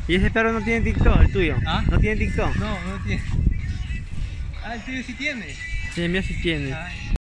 ¿Y ese perro no tiene TikTok, el tuyo? ¿Ah? ¿No tiene TikTok? No, no tiene. Ah, el tuyo sí tiene. Sí, el mío sí tiene. Ay.